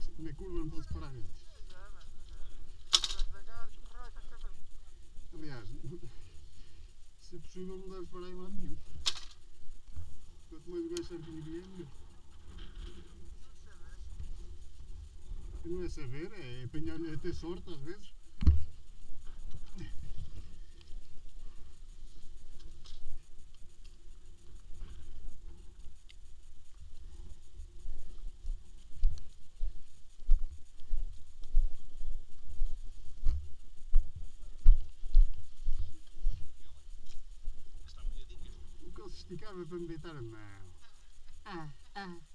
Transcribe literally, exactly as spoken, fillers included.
Na curva não posso parar antes. Aliás, se possível não deves parar em lado nenhum. Quanto mais o gajo certinho vier, melhor. Não é saber, é apanhar, é ter sorte às vezes. O que ele se esticava para me deitar a mão. Ah, ah.